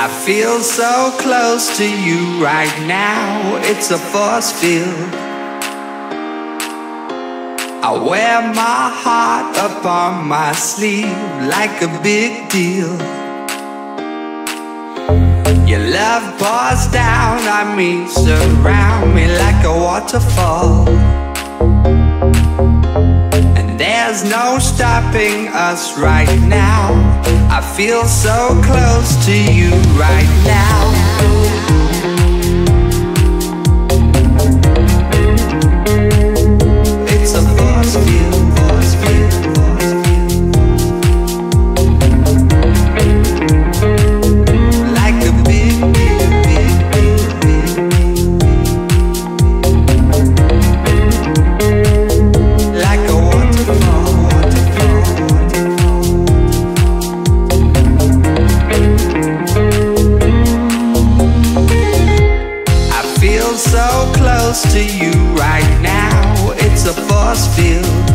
I feel so close to you right now, it's a force field. I wear my heart up on my sleeve like a big deal. Your love pours down on me, surround me like a waterfall. And there's no stopping us right now. I feel so close to you right now. It's a force field, force field, force field. Like a big, big, big, big, big, big. Like a waterfall, waterfall, waterfall. I feel so close to you right now. It's a force field.